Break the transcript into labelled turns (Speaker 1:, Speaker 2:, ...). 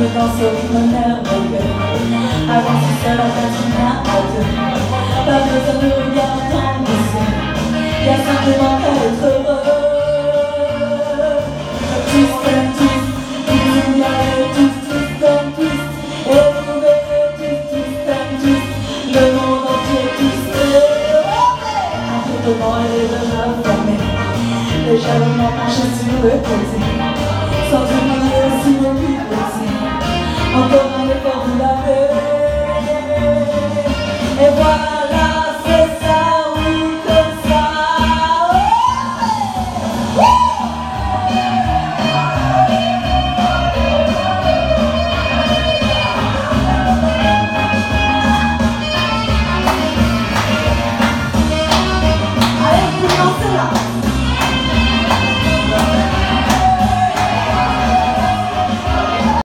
Speaker 1: dans ce rythme merveilleux. Avancer seul en patinant à deux. Pas besoin de regard dans les yeux. Y'a simplement qu'à être heureux. Juste